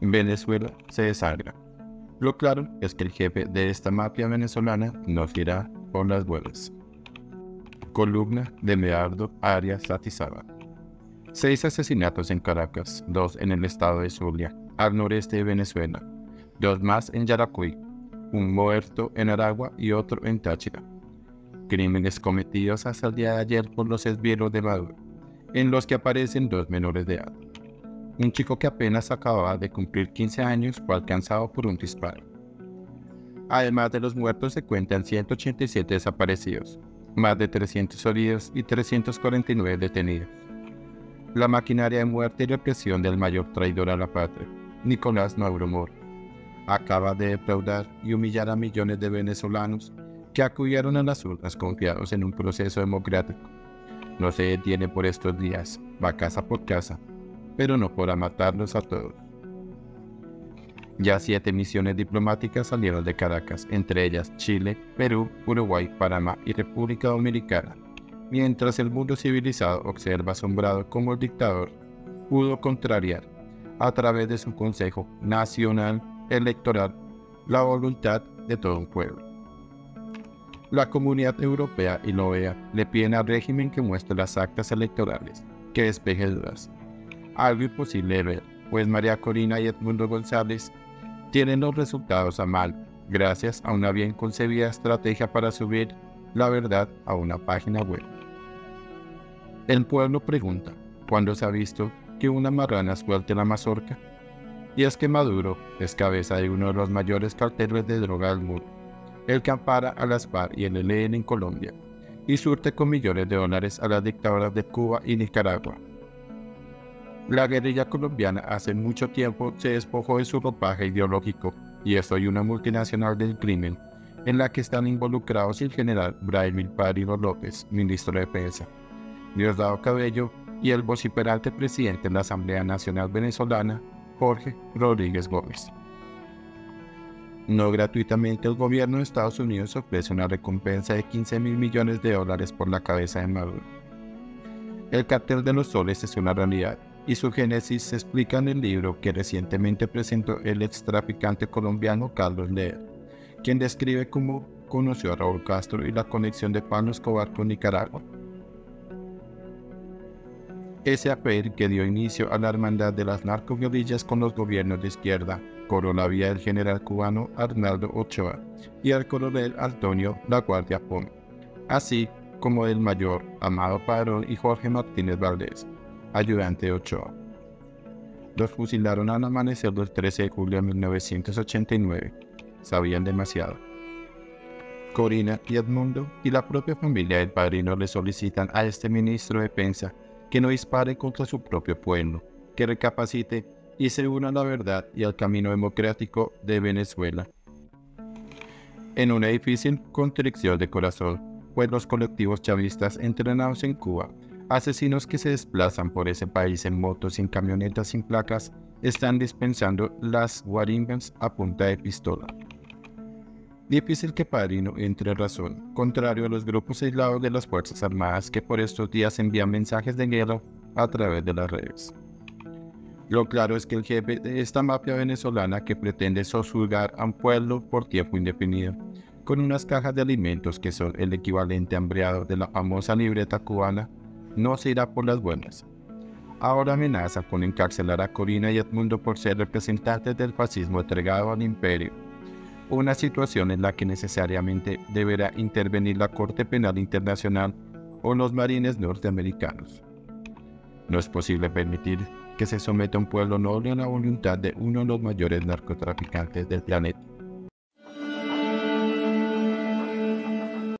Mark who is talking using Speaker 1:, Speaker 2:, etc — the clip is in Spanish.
Speaker 1: Venezuela se desangra. Lo claro es que el jefe de esta mafia venezolana nos irá por las buenas. Columna de Medardo Arias Latizaba. 6 asesinatos en Caracas, 2 en el estado de Zulia, al noreste de Venezuela, 2 más en Yaracuy, un muerto en Aragua y otro en Táchira. Crímenes cometidos hasta el día de ayer por los esbirros de Maduro, en los que aparecen 2 menores de edad. Un chico que apenas acababa de cumplir 15 años fue alcanzado por un disparo. Además de los muertos se cuentan 187 desaparecidos, más de 300 heridos y 349 detenidos. La maquinaria de muerte y represión del mayor traidor a la patria, Nicolás Maduro Moro, acaba de defraudar y humillar a millones de venezolanos que acudieron a las urnas confiados en un proceso democrático. No se detiene por estos días, va casa por casa, pero no podrá matarlos a todos. Ya 7 misiones diplomáticas salieron de Caracas, entre ellas Chile, Perú, Uruguay, Panamá y República Dominicana, mientras el mundo civilizado observa asombrado cómo el dictador pudo contrariar, a través de su Consejo Nacional Electoral, la voluntad de todo un pueblo. La Comunidad Europea y la OEA le piden al régimen que muestre las actas electorales, que despeje dudas. Algo imposible de ver, pues María Corina y Edmundo González tienen los resultados a mano, gracias a una bien concebida estrategia para subir la verdad a una página web. El pueblo pregunta, ¿cuándo se ha visto que una marrana suelte la mazorca? Y es que Maduro es cabeza de uno de los mayores carteles de droga del mundo, el que ampara a las FARC y el ELN en Colombia, y surte con millones de dólares a las dictaduras de Cuba y Nicaragua. La guerrilla colombiana hace mucho tiempo se despojó de su ropaje ideológico y es hoy una multinacional del crimen en la que están involucrados el general Braimir Padrino López, ministro de Defensa, Diosdado Cabello y el vociferante presidente de la Asamblea Nacional Venezolana, Jorge Rodríguez Gómez. No gratuitamente el gobierno de Estados Unidos ofrece una recompensa de $15.000 millones por la cabeza de Maduro. El cartel de los soles es una realidad, y su génesis se explica en el libro que recientemente presentó el extraficante colombiano Carlos Leer, quien describe cómo conoció a Raúl Castro y la conexión de Pablo Escobar con Nicaragua. Ese affair que dio inicio a la hermandad de las narcoguerrillas con los gobiernos de izquierda corrió la vía del general cubano Arnaldo Ochoa y al coronel Antonio La Guardia Pom, así como del mayor Amado Padrón y Jorge Martínez Valdés, ayudante de Ochoa. Los fusilaron al amanecer del 13 de julio de 1989. Sabían demasiado. Corina y Edmundo y la propia familia del padrino le solicitan a este ministro de Defensa que no dispare contra su propio pueblo, que recapacite y se una a la verdad y al camino democrático de Venezuela. En una difícil constricción de corazón, pues los colectivos chavistas entrenados en Cuba, asesinos que se desplazan por ese país en motos y en camionetas sin placas, están dispensando las guarimbas a punta de pistola. Difícil que Padrino entre en razón, contrario a los grupos aislados de las Fuerzas Armadas que por estos días envían mensajes de guerra a través de las redes. Lo claro es que el jefe de esta mafia venezolana que pretende sojuzgar a un pueblo por tiempo indefinido, con unas cajas de alimentos que son el equivalente hambreado de la famosa libreta cubana, no se irá por las buenas. Ahora amenaza con encarcelar a Corina y Edmundo por ser representantes del fascismo entregado al imperio, una situación en la que necesariamente deberá intervenir la Corte Penal Internacional o los marines norteamericanos. No es posible permitir que se someta un pueblo noble a la voluntad de uno de los mayores narcotraficantes del planeta.